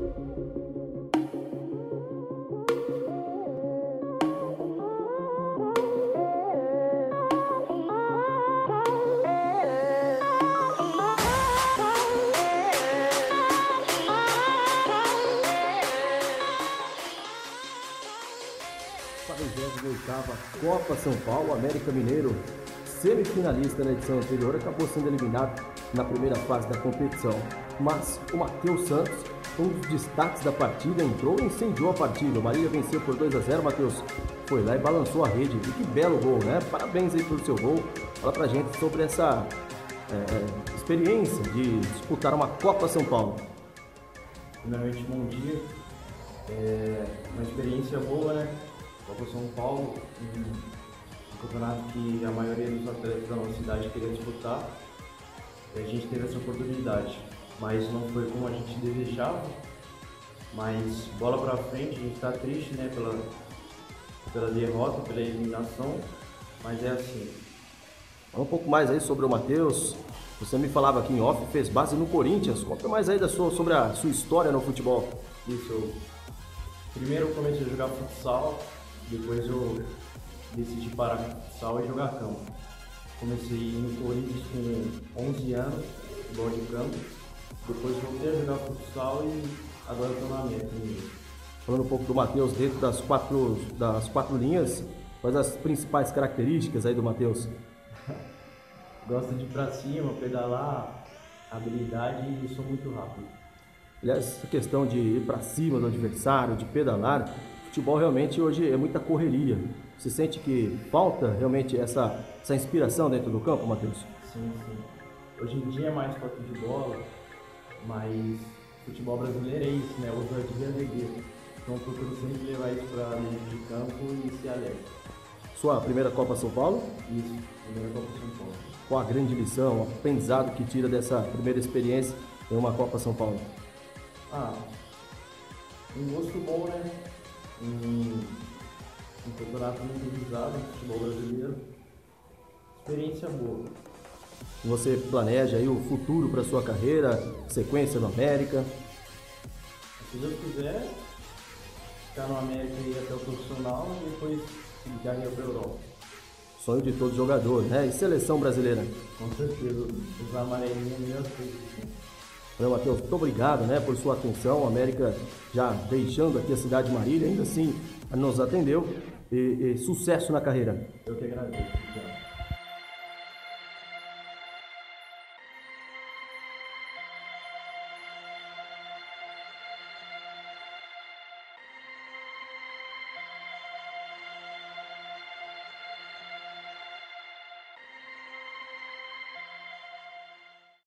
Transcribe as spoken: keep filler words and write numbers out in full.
quadragésima oitava Copa São Paulo, América Mineiro, semifinalista na edição anterior, acabou sendo eliminado na primeira fase da competição. Mas o Matheus Santos, um dos destaques da partida, entrou e incendiou a partida. O Marília venceu por dois a zero, Matheus foi lá e balançou a rede. E que belo gol, né? Parabéns aí pelo seu gol. Fala pra gente sobre essa é, experiência de disputar uma Copa São Paulo. Primeiramente, bom dia. É uma experiência boa, né? Copa São Paulo, um campeonato que a maioria dos atletas da nossa cidade queria disputar. E a gente teve essa oportunidade, mas não foi como a gente desejava. Mas bola pra frente, a gente tá triste, né, pela, pela derrota, pela eliminação, mas é assim. Fala um pouco mais aí sobre o Matheus. Você me falava aqui em off, fez base no Corinthians. Conta mais aí da sua, sobre a sua história no futebol. Isso, eu, primeiro eu comecei a jogar futsal, depois eu decidi parar com futsal e jogar campo. Comecei no Corinthians com onze anos, bola de campo. Depois voltei a jogar futsal e agora estou na América. Falando um pouco do Matheus dentro das quatro, das quatro linhas, quais as principais características aí do Matheus? Gosto de ir pra cima, pedalar, habilidade e sou muito rápido. Aliás, essa questão de ir para cima do adversário, de pedalar, futebol realmente hoje é muita correria. Você sente que falta realmente essa, essa inspiração dentro do campo, Matheus? Sim, sim. Hoje em dia é mais toque de bola, mas futebol brasileiro é isso, né? Ousadia e alegria. Então eu procuro sempre levar isso para dentro de campo e ser alegre. Sua primeira Copa São Paulo? Isso, primeira Copa São Paulo. Qual a grande lição, o aprendizado que tira dessa primeira experiência em uma Copa São Paulo? Ah, um gosto bom, né? Um, um campeonato muito visado no futebol brasileiro. Experiência boa. Você planeja aí o futuro para sua carreira, sequência no América? Se Deus quiser, ficar no América e ir até o profissional e depois seguir carreira para a Europa. Sonho de todo jogador, né? E seleção brasileira? Com certeza, os amarelinhos é a melhor coisa. Valeu, Matheus, muito obrigado, né, por sua atenção. A América já deixando aqui a cidade de Marília, ainda assim nos atendeu. E, e sucesso na carreira. Eu que agradeço.